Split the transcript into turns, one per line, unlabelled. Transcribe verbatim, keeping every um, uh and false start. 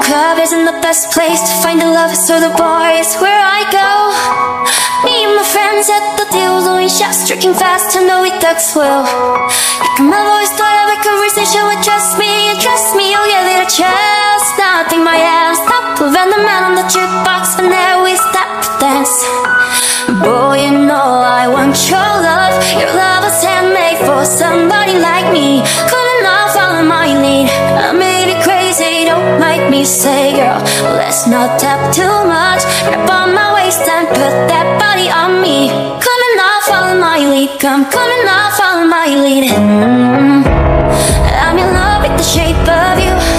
club isn't the best place to find the lovers, so the bar is where I go. Me and my friends at the deal, doing shots, drinking fast to know it ducks well. You can my voice, start have a conversation with trust me, and trust me, you'll get a chance. Nothing might ever stop, when the man on the jukebox, when there we stop to dance. Boy, you know I want your love. Your love was handmade for somebody like me. Couldn't not follow my lead. I may be crazy, don't make me say, girl, let's not tap too much. Grab on my waist and put that body on me. Couldn't not follow my lead. Come, couldn't not follow my lead. mm-hmm. I'm in love with the shape of you.